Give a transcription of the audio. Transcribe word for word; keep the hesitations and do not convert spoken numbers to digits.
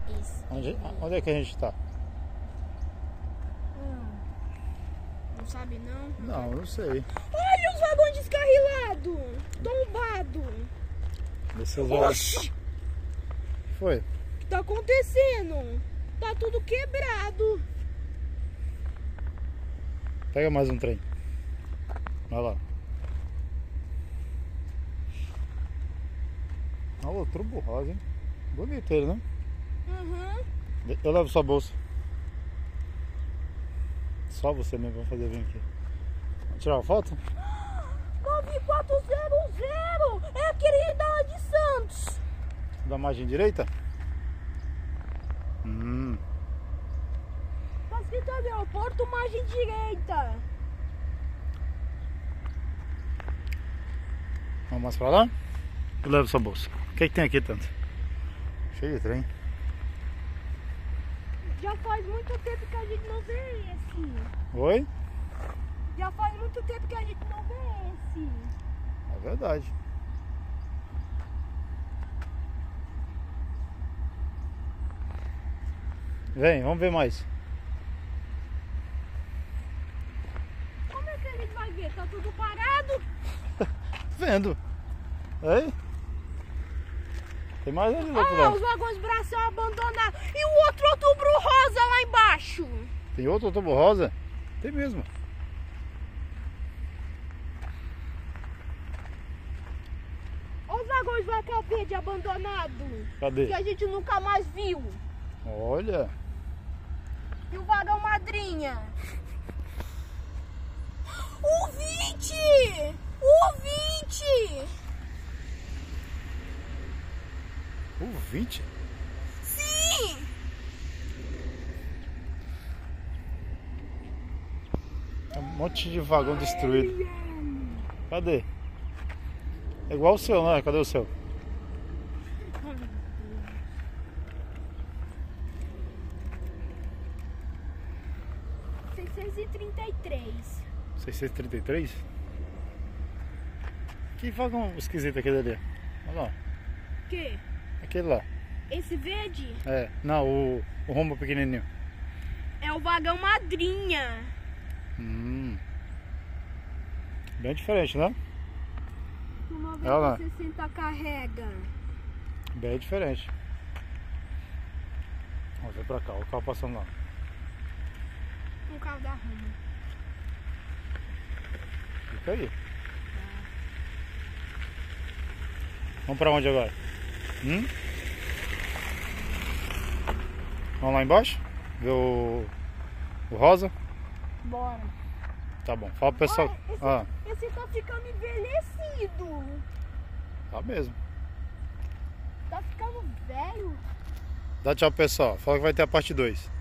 Isso. Onde, onde é que a gente tá? Hum. Não sabe não? Não, não sei. Olha os vagões descarrilados! Tombado! Desceu os vagões. Foi? O que tá acontecendo? Tá tudo quebrado. Pega mais um trem. Vai lá. Olha o Turbo Rosa, hein? Bonito ele, né? Uhum. Eu levo sua bolsa. Só você mesmo vai fazer vir aqui. Vamos tirar uma foto? nove quatro zero zero! É aquele da de Santos. Da margem direita? Hum. Tá escrito ali, ó, Porto Margem Direita. Vamos mais pra lá? Eu levo sua bolsa. O que, é que tem aqui tanto? Cheio de trem. Já faz muito tempo que a gente não vê esse. Oi? Já faz muito tempo que a gente não vê esse. É verdade. Vem, vamos ver mais. Como é que a gente vai ver? Tá tudo parado? Vendo. Aí. Tem mais ali do outro Ah, lado. os vagões braços abandonados. E o outro Outubro Rosa lá embaixo. Tem outro Outubro Rosa? Tem mesmo. Olha os vagões vaca verde abandonado. Cadê? Que a gente nunca mais viu. Olha. E o vagão madrinha. O vinte! O vinte! O vinte? Sim! Tem um monte de vagão destruído. Cadê? É igual o seu, não é? Cadê o seu? seiscentos e trinta e três. seiscentos e trinta e três? Que vagão esquisito aquele ali. Olha lá. Que? Aquele lá. Esse verde É. Não, o, o rombo pequenininho. é o vagão madrinha. Hum. Bem diferente, né? O Olha lá. noventa e sessenta carrega. Bem diferente. Vamos ver pra cá, o carro passando lá. Um carro da Roma. Fica aí. Vamos pra onde agora? Hum? Vamos lá embaixo? Ver o, o rosa? Bora. Tá bom, fala pro pessoal. Olha, esse, Ah, esse tá ficando envelhecido. tá mesmo. Tá ficando velho. Dá tchau pro pessoal. Fala que vai ter a parte dois.